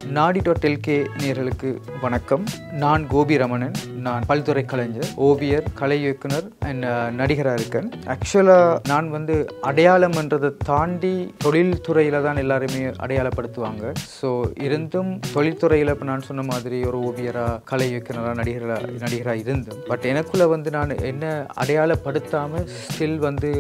Nadi.lk நேயர்களுக்கு வணக்கம். நான் கோபி ரமணன். நான் பல்துறை கலைஞர், ஓவியர், கலை இயக்குனர் அண்ட் நடிகராக இருக்கேன். ஆக்சுவலாக நான் அடையாளம்ன்றதை தாண்டி தொழில்துறையில் தான் எல்லாருமே அடையாளப்படுத்துவாங்க. ஸோ இருந்தும் தொழில்துறையில் இப்போ நான் சொன்ன மாதிரி ஒரு ஓவியராக, கலை இயக்குனராக, நடிகராக இருந்தும் பட் எனக்குள்ளே நான் என்ன அடையாளப்படுத்தாமல் ஸ்டில்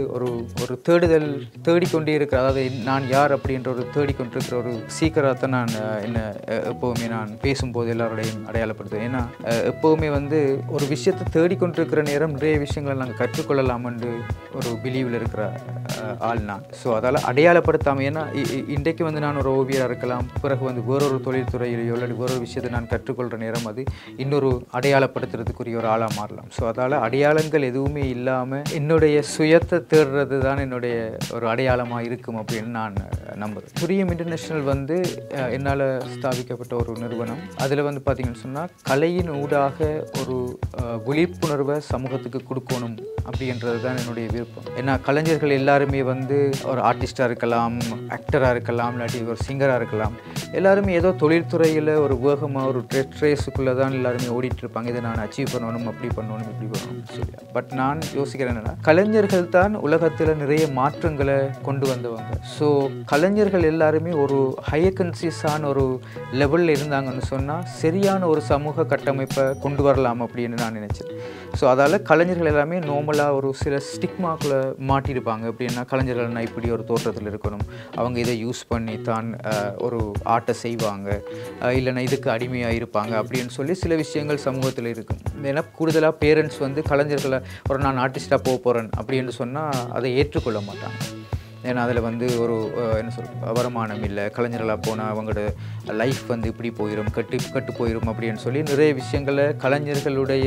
ஒரு தேடுதல் தேடிக்கொண்டே இருக்கிற, அதாவது நான் யார் அப்படின்ற ஒரு தேடிக்கொண்டிருக்கிற ஒரு சீக்கிரத்தை தான் நான் என்ன எப்போவுமே நான் பேசும்போது எல்லாரோடையும் அடையாளப்படுத்துவேன். ஏன்னா எப்போவுமே ஒரு விஷயத்தை தேடிக்கொண்டிருக்கிற நேரம் நிறைய விஷயங்களை நாங்கள் கற்றுக்கொள்ளலாம்னு ஒரு பிலீவில் இருக்கிற ஆள் நான். ஸோ அதால் அடையாளப்படுத்தாமல், ஏன்னா இன்றைக்கு நான் ஒரு ஓவியராக இருக்கலாம், பிறகு வேறொரு தொழில்துறையிலையோ அல்லது வேறொரு விஷயத்தை நான் கற்றுக்கொள்கிற நேரம் அது இன்னொரு அடையாளப்படுத்துறதுக்குரிய ஒரு ஆளாக மாறலாம். ஸோ அதால் அடையாளங்கள் எதுவுமே இல்லாமல் என்னுடைய சுயத்தை தேடுறது தான் என்னுடைய ஒரு அடையாளமாக இருக்கும் அப்படின்னு நான் நம்புகிறேன். துரியம் இன்டர்நேஷ்னல் என்னால் ஸ்தாபிக்கப்பட்ட ஒரு நிறுவனம். அதில் பார்த்தீங்கன்னு சொன்னால் கலையின் ஊடாக ஒரு விழிப்புணர்வை சமூகத்துக்கு கொடுக்கணும் அப்படின்றது தான் என்னுடைய விருப்பம். ஏன்னா கலைஞர்கள் எல்லாருமே ஒரு ஆர்டிஸ்டாக இருக்கலாம், ஆக்டராக இருக்கலாம், இல்லாட்டி ஒரு சிங்கராக இருக்கலாம். எல்லாருமே ஏதோ தொழில்துறையில் ஒரு வேகமாக ஒரு ட்ரேஸுக்குள்ளே தான் எல்லாருமே ஓடிட்டு இருப்பாங்க. இதை நான் அச்சீவ் பண்ணணும், அப்படி பண்ணணும், இப்படி பண்ணணும் சொல்லி. பட் நான் யோசிக்கிறேன் என்னென்னா, கலைஞர்கள் தான் உலகத்தில் நிறைய மாற்றங்களை கொண்டு வந்தவங்க. ஸோ கலைஞர்கள் எல்லாருமே ஒரு ஹையர் கன்சியஸான ஒரு லெவலில் இருந்தாங்கன்னு சொன்னால் சரியான ஒரு சமூக கட்டமைப்பை கொண்டு வரலாம் அப்படின்னு நான் நினச்சேன். ஸோ அதால் கலைஞர்கள் எல்லாமே நார்மலாக ஒரு சில ஸ்டிக்மாக்குள்ளே மாட்டியிருப்பாங்க. அப்படின்னா கலைஞர்கள்னா இப்படி ஒரு தோற்றத்தில் இருக்கணும், அவங்க இதை யூஸ் பண்ணி தான் ஒரு ஆர்ட்டை செய்வாங்க, இல்லைன்னா இதுக்கு அடிமையாக இருப்பாங்க அப்படின்னு சொல்லி சில விஷயங்கள் சமூகத்தில் இருக்கும். ஏன்னா கூடுதலாக பேரண்ட்ஸ் கலைஞர்களை நான் ஆர்டிஸ்டாக போக போகிறேன் அப்படின்னு சொன்னால் அதை ஏற்றுக்கொள்ள மாட்டாங்க. ஏன்னா அதில் ஒரு என்ன வருமானம் இல்லை, கலைஞர்களாக போனால் அவங்களோட லைஃப் இப்படி போயிடும், கட்டு போயிடும் அப்படின்னு சொல்லி நிறைய விஷயங்களை கலைஞர்களுடைய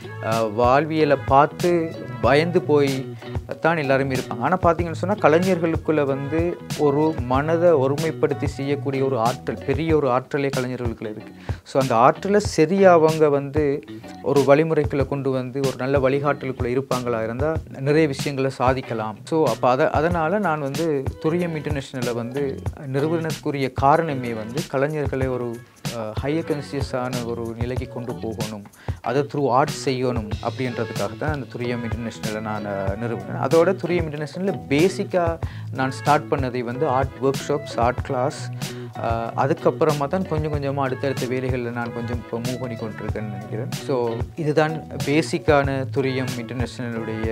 வாழ்வியலை பார்த்து பயந்து போய் தான் எல்லாருமே இருப்பாங்க. ஆனால் பார்த்தீங்கன்னு சொன்னால் கலைஞர்களுக்குள்ளே ஒரு மனதை ஒருமைப்படுத்தி செய்யக்கூடிய ஒரு ஆற்றல், பெரிய ஒரு ஆற்றலே கலைஞர்களுக்குள்ளே இருக்குது. ஸோ அந்த ஆற்றலை சரியாக அவங்க ஒரு வழிமுறைக்குள்ளே கொண்டு ஒரு நல்ல வழிகாட்டலுக்குள்ளே இருப்பாங்களா இருந்தால் நிறைய விஷயங்களை சாதிக்கலாம். ஸோ அப்போ அதனால் நான் துரியம் இன்டர்நேஷ்னலில் நிறுவனத்துக்குரிய காரணமே கலைஞர்களை ஒரு ஹையர் கன்சியஸான ஒரு நிலைக்கு கொண்டு போகணும், அதை த்ரூ ஆர்ட் செய்யணும் அப்படின்றதுக்காக தான் அந்த துரியம் இன்டர்நேஷ்னலில் நான் நிறுவனேன். அதோட துரியம் இன்டர்நேஷ்னலில் பேசிக்காக நான் ஸ்டார்ட் பண்ணதை art workshops, art class, அதுக்கப்புறமா தான் கொஞ்சம் கொஞ்சமாக அடுத்தடுத்த வேலைகளில் நான் கொஞ்சம் இப்போ மூவ் பண்ணி கொண்டிருக்கேன்னு நினைக்கிறேன். ஸோ இதுதான் பேசிக்கான துரியம் இன்டர்நேஷ்னலுடைய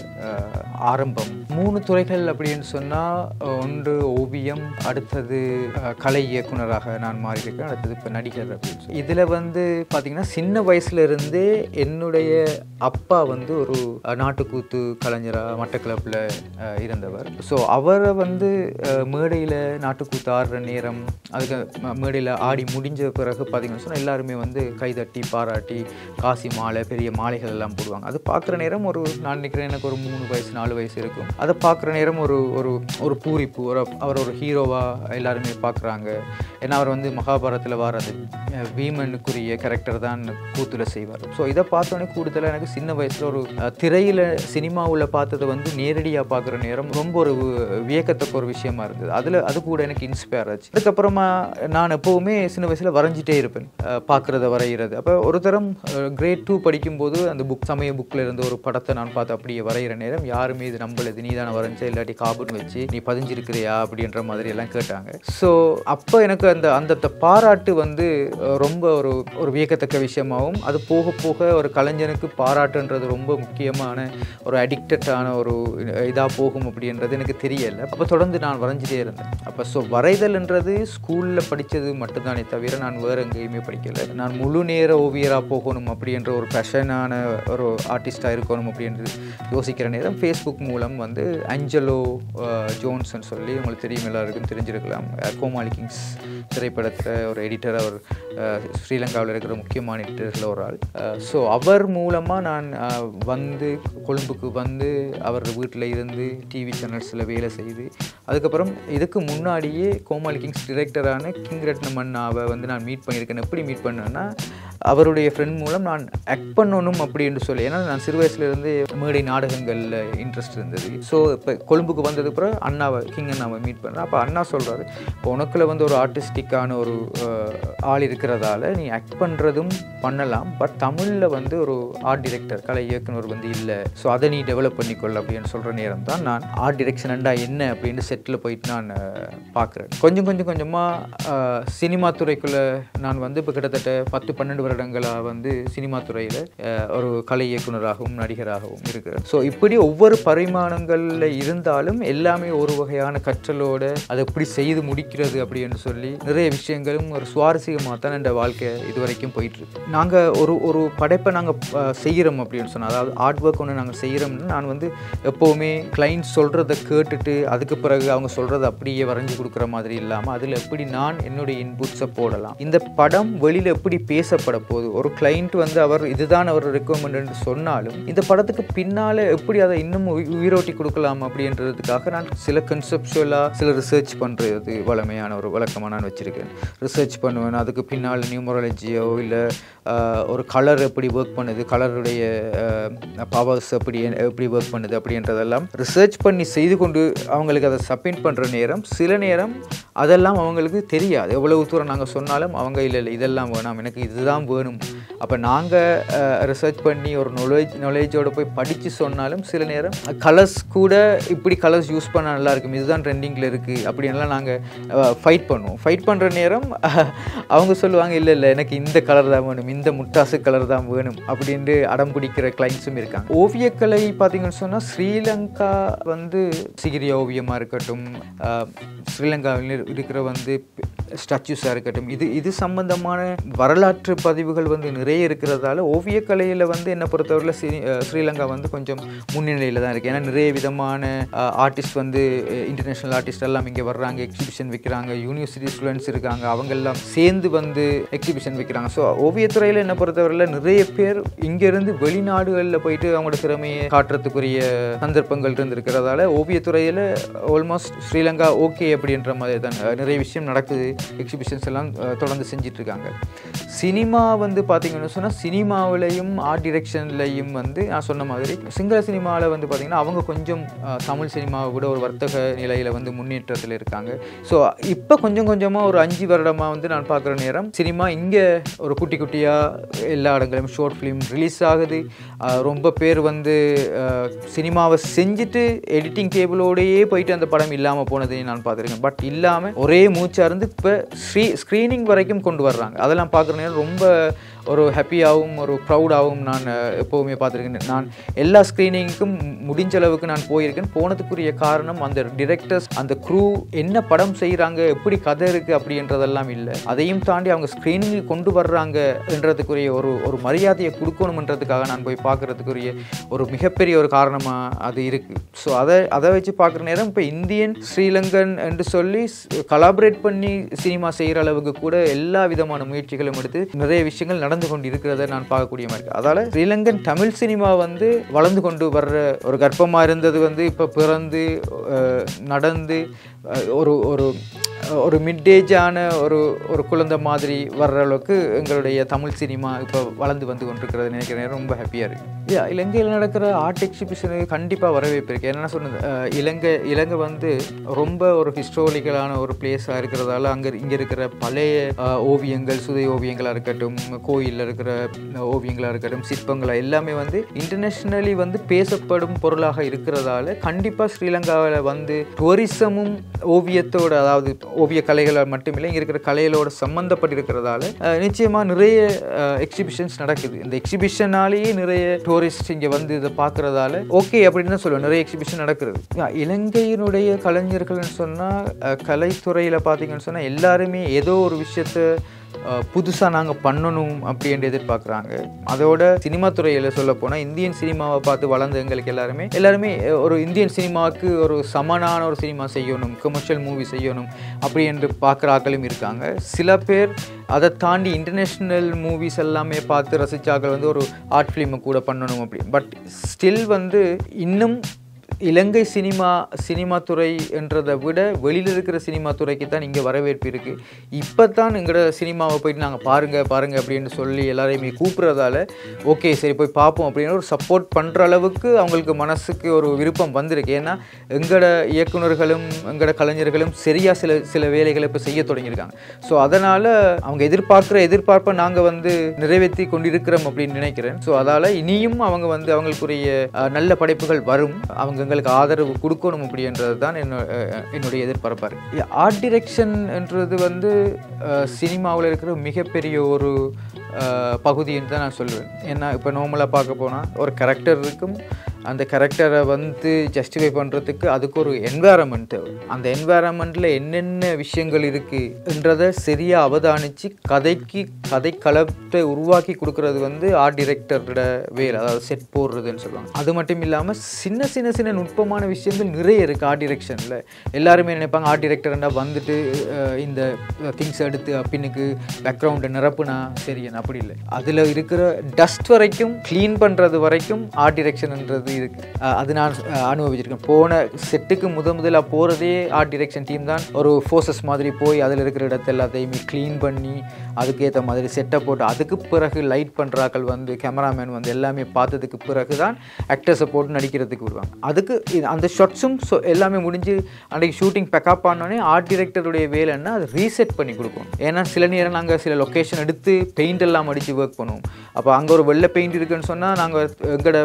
ஆரம்பம். 3 துறைகள் அப்படின்னு சொன்னால், ஒன்று ஓவியம், அடுத்தது கலை இயக்குனராக நான் மாறியிருக்கேன், அடுத்தது இப்போ நடிகர் அப்படின்னு. இதில் பார்த்திங்கன்னா சின்ன வயசுலேருந்தே என்னுடைய அப்பா ஒரு நாட்டுக்கூத்து கலைஞராக மட்டக்களப்பில் இருந்தவர். ஸோ அவரை மேடையில் நாட்டுக்கூத்து ஆடுற நேரம், அதுக்கு மேடையில் ஆடி முடிஞ்ச பிறகு பார்த்திங்கன்னு சொன்னால் எல்லாருமே கைதட்டி பாராட்டி காசி மாலை, பெரிய மாலைகள் எல்லாம் போடுவாங்க. அது பார்க்குற நேரம் நான் நினைக்கிறேன் எனக்கு ஒரு 3 வயசு 4 வயசு இருக்கும். அதை பார்க்குற நேரம் ஒரு பூரிப்பு, அவர் ஒரு ஹீரோவாக எல்லாருமே பார்க்குறாங்க. ஏன்னா அவர் மகாபாரத்தில் வர்றது வீமனுக்குரிய கேரக்டர் தான் கூத்தில் செய்வார். ஸோ இதை பார்த்தோன்னே கூடுதலாக எனக்கு சின்ன வயசில் ஒரு திரையில் சினிமாவில் பார்த்ததை நேரடியாக பார்க்குற நேரம் ரொம்ப ஒரு வியக்கத்தக்க ஒரு விஷயமா இருந்தது. அது கூட எனக்கு இன்ஸ்பயர் ஆச்சு. அதுக்கப்புறமா நான் எப்போவுமே சின்ன வயசில் வரைஞ்சிட்டே இருப்பேன், பார்க்குறத வரைகிறது. அப்போ ஒரு தரம் கிரேட் 2 படிக்கும்போது அந்த சமய புக்கில் இருந்து ஒரு படத்தை நான் பார்த்து அப்படியே வரைகிற நேரம் யாருமே இது நம்பளது, நீ தானே வரைஞ்ச, இல்லாட்டி காபுன்னு வச்சு நீ பதிஞ்சிருக்கிறியா அப்படின்ற மாதிரி எல்லாம் கேட்டாங்க. ஸோ அப்போ எனக்கு அந்த பாராட்டு ரொம்ப ஒரு வியக்கத்தக்க விஷயமாகவும், அது போக போக ஒரு கலைஞனுக்கு பாராட்டுன்றது ரொம்ப முக்கியமான ஒரு அடிக்டடான ஒரு இதாக போகும் அப்படின்றது எனக்கு தெரியலை. அப்போ தொடர்ந்து நான் வரைஞ்சிட்டே இருந்தேன். அப்போ ஸோ வரைதல்ன்றது ஸ்கூலில் படித்தது மட்டும்தானே தவிர நான் வேறு எங்கேயுமே படிக்கலை. நான் முழு நேர ஓவியராக போகணும் அப்படின்ற ஒரு பேஷனான ஒரு ஆர்டிஸ்டாக இருக்கணும் அப்படின்றது யோசிக்கிற நேரம் ஃபேஸ்புக் மூலம் அஞ்சலோ ஜோன்ஸ்ன்னு சொல்லி, உங்களுக்கு தெரியும், எல்லாருக்கும் தெரிஞ்சிருக்கலாம், கோமாளி கிங்ஸ் திரைப்படத்தில் ஒரு எடிட்டர், அவர் ஸ்ரீலங்காவில் இருக்கிற முக்கியமான எடிட்டரில் ஒரு ஆள். ஸோ அவர் மூலமாக நான் கொழும்புக்கு அவர் வீட்டில் இருந்து டிவி சேனல்ஸில் வேலை செய்து, அதுக்கப்புறம் இதுக்கு முன்னாடியே கோமாளி கிங்ஸ் டைரக்டரான கிங் ரத்னம் அண்ணாவை வந்து நான் மீட் பண்ணியிருக்கேன். எப்படி மீட் பண்ணேன்னா அவருடைய ஃப்ரெண்ட் மூலம் நான் ஆக்ட் பண்ணணும் அப்படின்னு சொல்லி, ஏன்னா நான் சிறு வயசுலேருந்து மேடை நாடகங்களில் இன்ட்ரெஸ்ட் இருந்தது. ஸோ இப்போ கொழும்புக்கு வந்ததுக்கு அப்புறம் கிங் அண்ணாவை மீட் பண்ணுறேன். அப்போ அண்ணா சொல்கிறாரு, இப்போ உனக்குள்ள வந்து ஒரு ஆர்டிஸ்டிக்கான ஒரு ஆள் இருக்கிறதால நீ ஆக்ட் பண்ணுறதும் பண்ணலாம், பட் தமிழில் வந்து ஒரு ஆர்ட் டிரெக்டர் கலை இயக்குனர் வந்து இல்லை, ஸோ அதை நீ டெவலப் பண்ணிக்கொள்ள அப்படின்னு சொல்கிற நேரம் தான் நான் ஆர்ட் டிரெக்ஷன்டா என்ன அப்படின்னு செட்டில் போயிட்டு நான் பார்க்குறேன். கொஞ்சமாக சினிமா துறைக்குள்ளே நான் வந்து இப்போ கிட்டத்தட்ட 10-12 வருடங்களாக வந்து சினிமா துறையில் ஒரு கலை இயக்குனராகவும் நடிகராகவும் இருக்கிறேன். ஸோ இப்படி ஒவ்வொரு பரிமாணங்களில் இருந்தாலும் எல்லாமே ஒரு வகையான கற்றலோடு அதை எப்படி செய்து முடிக்கிறது அப்படின்னு சொல்லி நிறைய விஷயங்களும் ஒரு சுவாரஸ்யமாக தான் என் வாழ்க்கை இது வரைக்கும் போயிட்டுருக்கு. நாங்கள் ஒரு படைப்பை நாங்கள் செய்கிறோம் அப்படின்னு சொன்னால், அதாவது ஆர்ட் ஒர்க் ஒன்று நாங்கள் செய்கிறோம்னு நான் வந்து எப்போவுமே கிளைண்ட் சொல்கிறத கேட்டுட்டு அதுக்கு பிறகு அவங்க சொல்கிறத அப்படியே வரைஞ்சி கொடுக்குற மாதிரி இல்லாமல் அதில் எப்படி நான் என்னுடைய இன்புட்ஸை போடலாம், இந்த படம் வெளியில் எப்படி பேசப்பட போகுது, ஒரு கிளைண்ட் வந்து அவர் இதுதான் அவர் ரெக்கமெண்ட் சொன்னாலும் இந்த படத்துக்கு பின்னால் எப்படி அதை இன்னும் உயிரோட்டி கொடுக்கலாம் அப்படின்றதுக்காக நான் சில கன்செப்சுவலாக சில ரிசர்ச் பண்ணுறது வளமையான ஒரு வழக்கமாக நான் வச்சுருக்கேன். ரிசர்ச் பண்ணுவேன், அதுக்கு பின்னால் நியூமராலஜியோ இல்லை ஒரு கலர் எப்படி ஒர்க் பண்ணுது, கலருடைய பவர்ஸ் எப்படி ஒர்க் பண்ணுது அப்படின்றதெல்லாம் ரிசர்ச் பண்ணி செய்து கொண்டு அவங்களுக்கு அதை சப்மிட் பண்ணுற நேரம் சில நேரம் அதெல்லாம் அவங்களுக்கு தெரியாது. எவ்வளவு தூரம் நாங்கள் சொன்னாலும் அவங்க இல்லை இதெல்லாம் வேணாம், எனக்கு இதுதான் வேணும். அப்போ நாங்கள் ரிசர்ச் பண்ணி ஒரு நாலேஜோடு போய் படித்து சொன்னாலும் சில நேரம் கலர்ஸ் கூட இப்படி கலர்ஸ் யூஸ் பண்ண நல்லாயிருக்கும், இதுதான் ட்ரெண்டிங்கில் இருக்குது அப்படின்லாம் நாங்கள் ஃபைட் பண்ணுவோம். ஃபைட் பண்ணுற நேரம் அவங்க சொல்லுவாங்க, இல்லை எனக்கு இந்த கலர் தான் வேணும், இந்த முட்டாசு கலர் தான் வேணும் அப்படின்ட்டு அடம் பிடிக்கிற கிளைண்ட்ஸும் இருக்காங்க. ஓவியக்கலை பார்த்தீங்கன்னு சொன்னால் ஸ்ரீலங்கா வந்து சிகிரி ஓவியமாக இருக்கட்டும், ஸ்ரீலங்காவில் இருக்கிற வந்து ஸ்டாச்சுஸாக இருக்கட்டும், இது சம்பந்தமான வரலாற்று பதிவுகள் வந்து நிறைய இருக்கிறதால ஓவியக்கலையில் வந்து என்னை பொறுத்தவரையில் ஸ்ரீலங்கா வந்து கொஞ்சம் முன்னிலையில் தான் இருக்குது. ஏன்னா நிறைய விதமான ஆர்டிஸ்ட் வந்து இன்டர்நேஷ்னல் ஆர்டிஸ்ட் எல்லாம் இங்கே வர்றாங்க, எக்ஸிபிஷன் வைக்கிறாங்க, யூனிவர்சிட்டி ஸ்டூடெண்ட்ஸ் இருக்காங்க, அவங்கெல்லாம் சேர்ந்து வந்து எக்ஸிபிஷன் வைக்கிறாங்க. ஸோ ஓவியத்துறையில் என்னை பொறுத்தவரையில் நிறைய பேர் இங்கேருந்து வெளிநாடுகளில் போயிட்டு அவங்களோட திறமையை காட்டுறதுக்குரிய சந்தர்ப்பங்கள் இருந்திருக்கிறதால ஓவியத்துறையில் ஆல்மோஸ்ட் ஸ்ரீலங்கா ஓகே அப்படின்ற மாதிரி தான் நிறைய விஷயம் நடக்குது. எக்ஸிபிஷன்ஸ் எல்லாம் தொடர்ந்து செஞ்சிட்ருக்காங்க. சினிமா வந்து பார்த்தீங்கன்னு சொன்னால் சினிமாவிலையும் ஆர்ட் டிரெக்ஷன்லையும் வந்து நான் சொன்ன மாதிரி சிங்கள சினிமாவில் வந்து பார்த்திங்கன்னா அவங்க கொஞ்சம் தமிழ் சினிமாவை விட ஒரு வர்த்தக நிலையில் வந்து முன்னேற்றத்தில் இருக்காங்க. ஸோ இப்போ கொஞ்சமாக ஒரு 5 வருடமாக வந்து நான் பார்க்குற நேரம் சினிமா இங்கே ஒரு குட்டியாக எல்லா இடங்களையும் ஷார்ட் ஃபிலிம் ரிலீஸ் ஆகுது. ரொம்ப பேர் வந்து சினிமாவை செஞ்சுட்டு எடிட்டிங் கேபிளோடையே போயிட்டு அந்த படம் இல்லாமல் போனதையும் நான் பார்த்துருக்கேன். பட் இல்லாமல் ஒரே மூச்சாக இருந்து இப்போ ஸ்க்ரீனிங் வரைக்கும் கொண்டு வர்றாங்க. அதெல்லாம் பார்க்குற நேரம் ரொம்ப ஒரு ஹாப்பியாகவும் ஒரு ப்ரௌடாகவும் நான் எப்போவுமே பார்த்துருக்கேன். நான் எல்லா ஸ்க்ரீனிங்க்கும் முடிஞ்ச அளவுக்கு நான் போயிருக்கேன். போனதுக்குரிய காரணம் அந்த டிரெக்டர்ஸ் அந்த க்ரூ என்ன படம் செய்கிறாங்க, எப்படி கதை இருக்குது அப்படின்றதெல்லாம் இல்லை, அதையும் தாண்டி அவங்க ஸ்க்ரீனிங்கில் கொண்டு வர்றாங்கன்றதுக்குரிய ஒரு மரியாதையை கொடுக்கணுன்றதுக்காக நான் போய் பார்க்குறதுக்குரிய ஒரு மிகப்பெரிய ஒரு காரணமாக அது இருக்குது. ஸோ அதை வச்சு பார்க்குற நேரம் இப்போ இந்தியன் ஸ்ரீலங்கன் என்று சொல்லி கலாபரேட் பண்ணி சினிமா செய்கிற அளவுக்கு கூட எல்லா விதமான முயற்சிகளும் எடுத்து நிறைய விஷயங்கள் நடந்து கொண்டு இருக்கிறத நான் பார்க்கக்கூடிய மாதிரி இருக்குது. அதால் ஸ்ரீலங்கன் தமிழ் சினிமா வந்து வளர்ந்து கொண்டு வர்ற ஒரு கர்ப்பமாக இருந்தது வந்து இப்போ பிறந்து நடந்து ஒரு மிட்டேஜான ஒரு குழந்தை மாதிரி வர்ற அளவுக்கு எங்களுடைய தமிழ் சினிமா இப்போ வளர்ந்து வந்து கொண்டிருக்கிறது நினைக்கிறேன். ரொம்ப ஹாப்பியாக இருக்குது. இலங்கையில் நடக்கிற ஆர்ட் எக்ஸிபிஷனுக்கு கண்டிப்பாக வரவேற்பு இருக்குது. என்ன சொன்னது, இலங்கை வந்து ரொம்ப ஒரு ஹிஸ்டாரிக்கலான ஒரு பிளேஸாக இருக்கிறதால இங்கே இருக்கிற பழைய ஓவியங்கள், சுதை ஓவியங்களாக இருக்கட்டும், கோயிலில் இருக்கிற ஓவியங்களாக இருக்கட்டும், சிற்பங்களாக எல்லாமே வந்து இன்டர்நேஷ்னலி வந்து பேசப்படும் பொருளாக இருக்கிறதால கண்டிப்பாக ஸ்ரீலங்காவில் வந்து டூரிசமும் ஓவியத்தோட, அதாவது ஓவிய கலைகளால் மட்டுமில்லை இங்கே இருக்கிற கலைகளோட சம்மந்தப்பட்டிருக்கிறதால நிச்சயமாக நிறைய எக்ஸிபிஷன்ஸ் நடக்குது. இந்த எக்ஸிபிஷனாலேயே நிறைய டூரிஸ்ட் இங்கே வந்து இதை பார்க்குறதால ஓகே அப்படின்னு தான் சொல்லுவேன். நிறைய எக்ஸிபிஷன் நடக்கிறது. இலங்கையினுடைய கலைஞர்கள்னு சொன்னால் கலைத்துறையில் பார்த்தீங்கன்னு சொன்னால் எல்லாருமே ஏதோ ஒரு விஷயத்தை புதுசாக நாங்கள் பண்ணணும் அப்படின்னு எதிர்பார்க்குறாங்க. அதோட சினிமா துறையில் சொல்ல போனால் இந்தியன் சினிமாவை பார்த்து வளர்ந்த எங்களுக்கு எல்லாருமே ஒரு இந்தியன் சினிமாவுக்கு ஒரு சமனான ஒரு சினிமா செய்யணும், கமர்ஷியல் மூவி செய்யணும் அப்படி என்று பார்க்குற ஆட்களும் இருக்காங்க. சில பேர் அதை தாண்டி இன்டர்நேஷ்னல் மூவிஸ் எல்லாமே பார்த்து ரசித்தாக்கள் வந்து ஒரு ஆர்ட் ஃபிலிமை கூட பண்ணணும் அப்படி. பட் ஸ்டில் வந்து இன்னும் இலங்கை சினிமா துறை என்றதை விட வெளியில் இருக்கிற சினிமா துறைக்கு தான் இங்கே வரவேற்பு இருக்குது. இப்போ தான் எங்களோட சினிமாவை போயிட்டு நாங்கள் பாருங்கள் அப்படின்னு சொல்லி எல்லாரையுமே கூப்பிட்றதால ஓகே சரி போய் பார்ப்போம் அப்படின்னு ஒரு சப்போர்ட் பண்ணுற அளவுக்கு அவங்களுக்கு மனசுக்கு ஒரு விருப்பம் வந்திருக்கு. ஏன்னா எங்களோட இயக்குநர்களும் எங்களோட கலைஞர்களும் சரியாக சில வேலைகளை இப்போ செய்ய தொடங்கியிருக்காங்க. ஸோ அதனால் அவங்க எதிர்பார்ப்பை நாங்கள் வந்து நிறைவேற்றி கொண்டிருக்கிறோம் அப்படின்னு நினைக்கிறேன். ஸோ அதால் இனியும் அவங்க வந்து அவங்களுக்குரிய நல்ல படைப்புகள் வரும், அவங்க எங்களுக்கு ஆதரவு கொடுக்கணும் அப்படின்றது தான் என்னுடைய எதிர்பார்ப்பாக இருக்குது. ஆர்ட் டிரெக்ஷன் என்றது வந்து சினிமாவில் இருக்கிற மிகப்பெரிய ஒரு பகுதின்னு தான் நான் சொல்லுவேன். ஏன்னா இப்போ நார்மலாக பார்க்க போனால் ஒரு கேரக்டர் இருக்கும், அந்த கேரக்டரை வந்து ஜஸ்டிஃபை பண்ணுறதுக்கு அதுக்கு ஒரு என்வாரன்மெண்ட் தேவை. அந்த என்வாரன்மெண்ட்டில் என்னென்ன விஷயங்கள் இருக்குன்றதை சரியாக அவதானித்து கதை களத்தை உருவாக்கி கொடுக்குறது வந்து ஆர்ட் டிரெக்டரோட வேலை, அதாவது செட் போடுறதுன்னு சொல்லுவாங்க. அது மட்டும் இல்லாமல் சின்ன நுட்பமான விஷயங்கள் நிறைய இருக்குது ஆர்ட் டிரெக்ஷனில். எல்லாருமே நினைப்பாங்க ஆர்ட் டிரெக்டர்னா வந்துட்டு இந்த திங்ஸ் எடுத்து பின்னுக்கு பேக்ரவுண்டை நிரப்புனா சரியான, அப்படி இல்லை. அதில் இருக்கிற டஸ்ட் வரைக்கும் க்ளீன் பண்ணுறது வரைக்கும் ஆர்ட் டிரெக்ஷன்ன்றது இருக்குது. அது நான் அனுபவிச்சிருக்கேன். போன செட்டுக்கு முதலாக போகிறதே ஆர்ட் டிரெக்ஷன் டீம் தான். ஒரு ஃபோர்ஸஸ் மாதிரி போய் அதில் இருக்கிற இடத்த எல்லாத்தையுமே க்ளீன் பண்ணி அதுக்கேற்ற மாதிரி செட்டை போட்டு அதுக்கு பிறகு லைட் பண்ணுறாக்கள் வந்து கேமராமேன் வந்து எல்லாமே பார்த்ததுக்கு பிறகு தான் ஆக்டர்ஸை போட்டு நடிக்கிறதுக்கு விடுவாங்க. அதுக்கு அந்த ஷாட்ஸும் எல்லாமே முடிஞ்சு அன்றைக்கி ஷூட்டிங் பேக்கப் ஆனோடனே ஆர்ட் டிரெக்டருடைய வேலைன்னா அது ரீசெட் பண்ணி கொடுக்கணும். ஏன்னா சில நேரம் நாங்கள் சில லொக்கேஷன் எடுத்து பெயிண்ட் எல்லாம் அடித்து ஒர்க் பண்ணுவோம். அப்போ அங்கே ஒரு வெள்ளை பெயிண்ட் இருக்குன்னு சொன்னால் நாங்கள் எங்களோட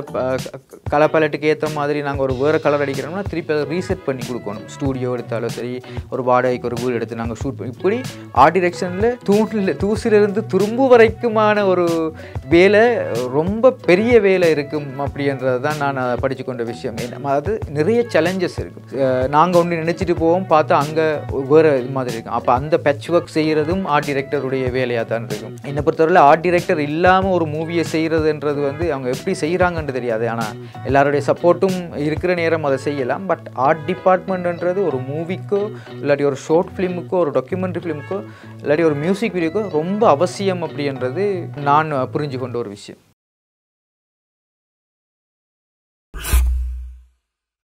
கலர் பேலட்டுக்கு ஏற்ற மாதிரி நாங்கள் ஒரு வேறு கலர் அடிக்கிறோம்னா திருப்பி அதை ரீசெட் பண்ணி கொடுக்கணும். ஸ்டூடியோ எடுத்தாலும் சரி, ஒரு வாடகைக்கு ஒரு வீடு எடுத்து நாங்கள் ஷூட் பண்ணி இப்படி ஆர்ட் டிரெக்ஷனில் தூசிலிருந்து துரும்பு வரைக்குமான ஒரு வேலை, ரொம்ப பெரிய வேலை இருக்கும் அப்படின்றது தான் நான் படித்து கொண்ட விஷயம். அது நிறைய சேலஞ்சஸ் இருக்குது. நாங்கள் ஒன்று நினச்சிட்டு போவோம், பார்த்தா அங்கே வேறு இது மாதிரி இருக்கும். அப்போ அந்த பேட்ச் ஒர்க் செய்கிறதும் ஆர்ட் டிரெக்டருடைய வேலையாக தான் இருக்கும். என்னை பொறுத்தவரையில் ஆர்ட் டிரெக்டர் இல்லாமல் ஒரு மூவியை செய்கிறதுன்றது வந்து அவங்க எப்படி செய்கிறாங்கன்னு தெரியாது. ஆனால் எல்லாருடைய சப்போர்ட்டும் இருக்கிற நேரம் அதை செய்யலாம். பட் ஆர்ட் டிபார்ட்மெண்ட்ன்றது ஒரு மூவிக்கோ இல்லாட்டி ஒரு ஷார்ட் ஃபிலிமுக்கோ ஒரு டாக்குமெண்ட்ரி ஃபிலிமுக்கோ இல்லாட்டி ஒரு மியூசிக் வீடியோக்கோ ரொம்ப அவசியம் அப்படின்றது நான் புரிஞ்சு கொண்ட ஒரு விஷயம்.